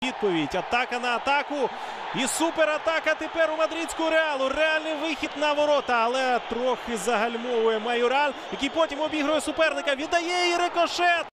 Відповідь. Атака на атаку. І суператака тепер у мадридського Реалу. Реальний вихід на ворота. Але трохи загальмовує Майораль, який потім обігрує суперника. Віддає і рикошет.